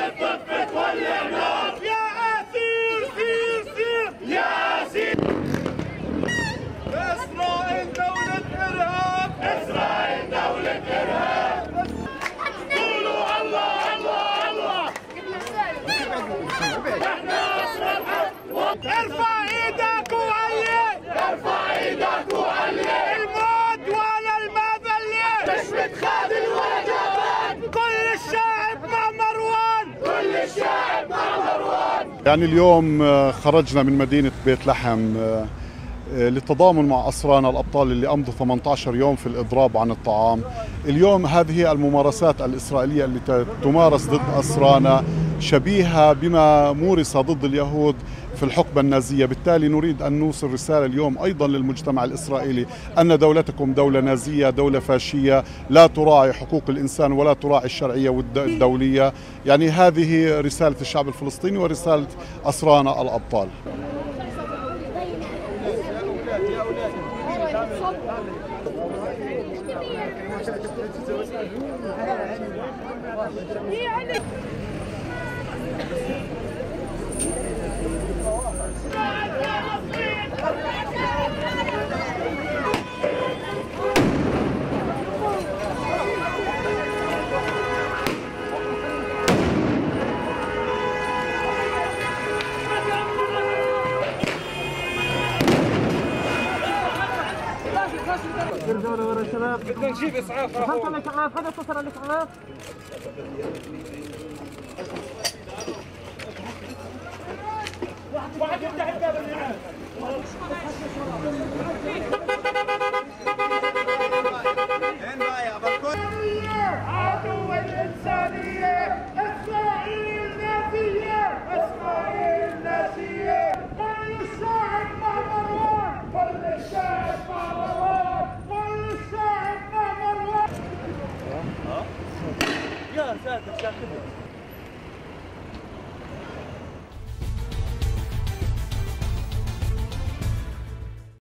طفت ولع نار يا أسير سير سير يا أسير. إسرائيل دولة إرهاب، إسرائيل دولة إرهاب. قولوا الله الله الله. إحنا أسر الحق. ارفع إيدك وعلي، ارفع إيدك وعلي. الموت ولا المذلة، مش متخاذل ولا جبان. كل الشعب مع مروان، كل الشعب مع مروان. يعني اليوم خرجنا من مدينة بيت لحم للتضامن مع أسرانا الأبطال اللي أمضوا 18 يوم في الإضراب عن الطعام. اليوم هذه الممارسات الإسرائيلية اللي تمارس ضد أسرانا شبيهة بما مورس ضد اليهود في الحقبة النازية. بالتالي نريد أن نوصل رسالة اليوم أيضا للمجتمع الإسرائيلي أن دولتكم دولة نازية، دولة فاشية، لا تراعي حقوق الإنسان ولا تراعي الشرعية والدولية. يعني هذه رسالة الشعب الفلسطيني ورسالة أسرانا الأبطال. رجعوا ورا الشباب. بدنا نجيب اسعاف. وصلت الاسعاف، هذا اتصل الاسعاف. واحد يفتح الباب اللي هناك.